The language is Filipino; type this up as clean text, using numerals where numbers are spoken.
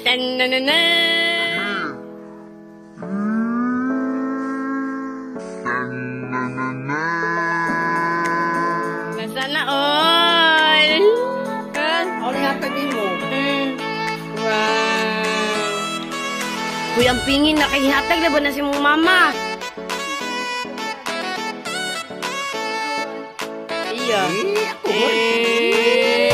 Tananana. Nasana all. Ako nga tabi mo. Wow. Kuyang pingin nakihatag na ba na si mong mama? Iya. Ako.